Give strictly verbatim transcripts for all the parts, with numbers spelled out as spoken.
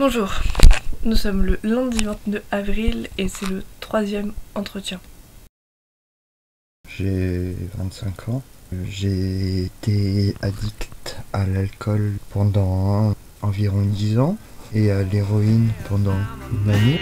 Bonjour, nous sommes le lundi vingt-deux avril et c'est le troisième entretien. J'ai vingt-cinq ans. J'ai été addict à l'alcool pendant environ dix ans et à l'héroïne pendant une année.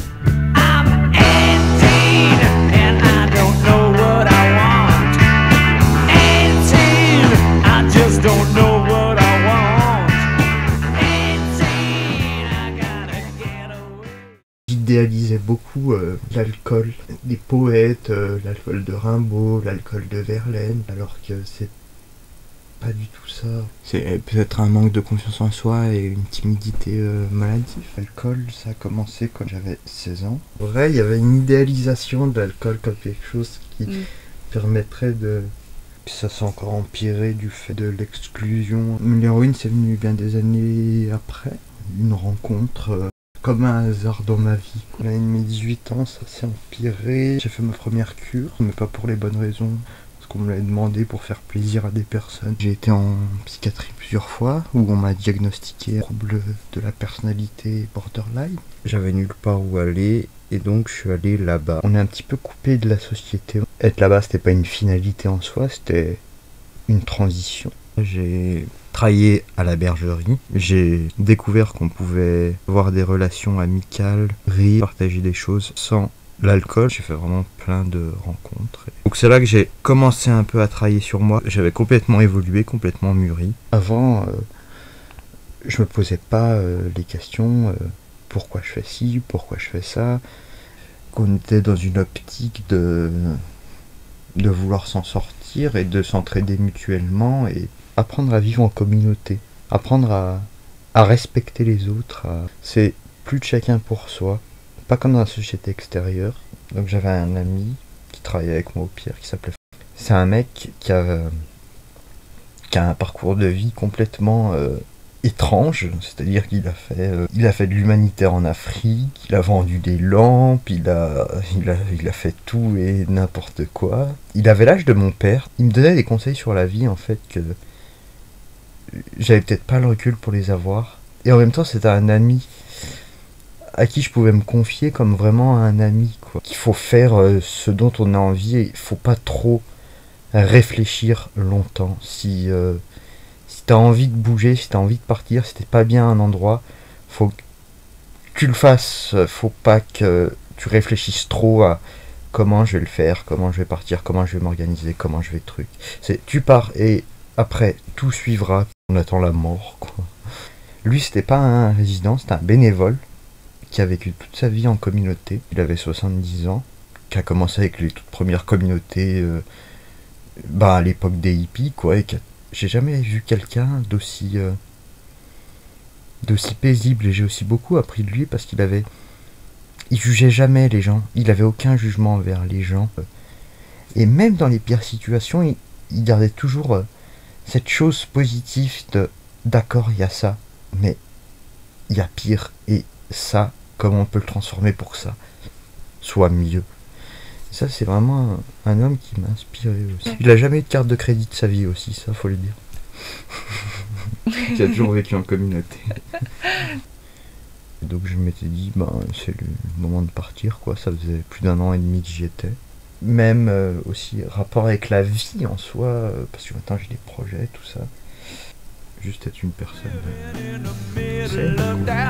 J'idéalisais beaucoup euh, l'alcool, des poètes, euh, l'alcool de Rimbaud, l'alcool de Verlaine, alors que c'est pas du tout ça. C'est peut-être un manque de confiance en soi et une timidité euh, maladive. L'alcool, ça a commencé quand j'avais seize ans. En vrai, il y avait une idéalisation de l'alcool comme quelque chose qui mmh. permettrait de... Ça s'est encore empiré du fait de l'exclusion. L'héroïne, c'est venu bien des années après. Une rencontre... Euh, Comme un hasard dans ma vie. À l'année de mes dix-huit ans, ça s'est empiré. J'ai fait ma première cure, mais pas pour les bonnes raisons. Parce qu'on me l'avait demandé pour faire plaisir à des personnes. J'ai été en psychiatrie plusieurs fois, où on m'a diagnostiqué un trouble de la personnalité borderline. J'avais nulle part où aller, et donc je suis allé là-bas. On est un petit peu coupé de la société. Être là-bas, c'était pas une finalité en soi, c'était une transition. J'ai travaillé à la bergerie, j'ai découvert qu'on pouvait avoir des relations amicales, rire, partager des choses sans l'alcool. J'ai fait vraiment plein de rencontres. Donc c'est là que j'ai commencé un peu à travailler sur moi. J'avais complètement évolué, complètement mûri. Avant, euh, je me posais pas euh, les questions euh, pourquoi je fais ci, pourquoi je fais ça. Qu'on était dans une optique de, de vouloir s'en sortir et de s'entraider mutuellement et apprendre à vivre en communauté, apprendre à, à respecter les autres, à... c'est plus de chacun pour soi, pas comme dans la société extérieure. Donc j'avais un ami qui travaillait avec moi au Pierre qui s'appelait... C'est un mec qui a, qui a un parcours de vie complètement euh, étrange, c'est-à-dire qu'il a fait, euh, il a fait de l'humanitaire en Afrique, il a vendu des lampes, il a, il a, il a fait tout et n'importe quoi. Il avait l'âge de mon père, il me donnait des conseils sur la vie en fait que j'avais peut-être pas le recul pour les avoir. Et en même temps, c'était un ami à qui je pouvais me confier comme vraiment un ami, quoi. Qu'il faut faire euh, ce dont on a envie et il faut pas trop réfléchir longtemps. Si, euh, si t'as envie de bouger, si t'as envie de partir, si t'es pas bien à un endroit, faut que tu le fasses. Faut pas que tu réfléchisses trop à comment je vais le faire, comment je vais partir, comment je vais m'organiser, comment je vais truc. C'est, tu pars et après, tout suivra. On attend la mort, quoi. Lui, c'était pas un résident, c'était un bénévole qui a vécu toute sa vie en communauté. Il avait soixante-dix ans, qui a commencé avec les toutes premières communautés euh, bah, à l'époque des hippies, quoi. Et qui a... j'ai jamais vu quelqu'un d'aussi euh, d'aussi paisible. Et j'ai aussi beaucoup appris de lui parce qu'il avait... Il jugeait jamais les gens. Il avait aucun jugement envers les gens. Et même dans les pires situations, il, il gardait toujours... Euh, cette chose positive de d'accord, il y a ça, mais il y a pire, et ça, comment on peut le transformer pour que ça soit mieux. Ça, c'est vraiment un, un homme qui m'a inspiré aussi. Il a jamais eu de carte de crédit de sa vie aussi, ça, faut le dire. Il a toujours vécu en communauté. Et donc je m'étais dit, ben, c'est le moment de partir, quoi. Ça faisait plus d'un an et demi que j'y étais. Même euh, aussi rapport avec la vie en soi, euh, parce que maintenant j'ai des projets, tout ça. Juste être une personne euh, saine.